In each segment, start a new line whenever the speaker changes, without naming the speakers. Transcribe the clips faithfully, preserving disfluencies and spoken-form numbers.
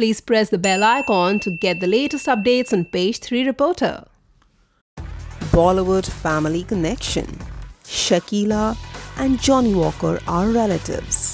Please press the bell icon to get the latest updates on Page three Reporter.
Bollywood family connection. Shakeela and Johnny Walker are relatives.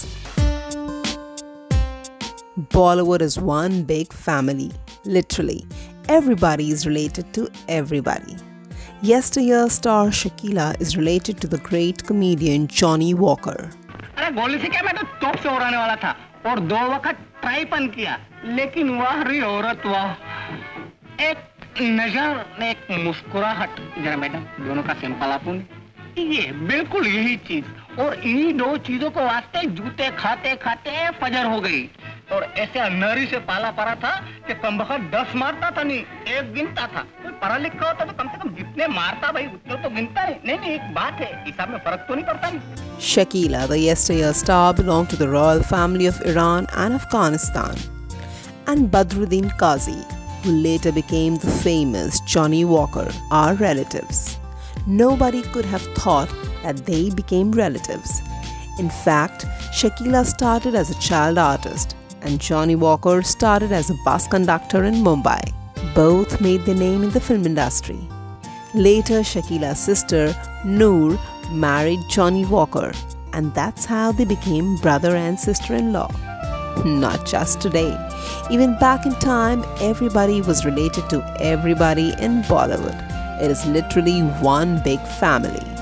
Bollywood is one big family. Literally, everybody is related to everybody. Yesteryear star Shakeela is related to the great comedian Johnny Walker.
अरे गोली से क्या, मैं तो तोप से उड़ाने वाला था और दो वक्त ट्राई पन किया, लेकिन वाह रे औरत वाह, एक नजर एक मुस्कुराहट। जरा मैडम दोनों का सैंपल आपने, ये बिल्कुल यही चीज, और इन्हीं दो चीजों को वास्ते जूते खाते खाते फजर हो गई। और ऐसे अन्नरी से पाला पड़ा था कि कमबख्त दस मारता था, नहीं एक गिनता था। कोई पढ़ा लिखा होता तो कम से कम जितने मारता भाई उतने तो गिनता नहीं। नहीं नहीं एक बात है, हिसाब में फर्क तो नहीं पड़ता नहीं।
Shakeela, the yesteryear star, belonged to the royal family of Iran and Afghanistan. And Badruddin Qazi, who later became the famous Johnny Walker, are relatives. Nobody could have thought that they became relatives. In fact, Shakeela started as a child artist and Johnny Walker started as a bus conductor in Mumbai. Both made their name in the film industry. Later, Shakeela's sister, Noor, married Johnny Walker, and that's how they became brother and sister-in-law. Not just today. Even back in time, everybody was related to everybody in Bollywood. It is literally one big family.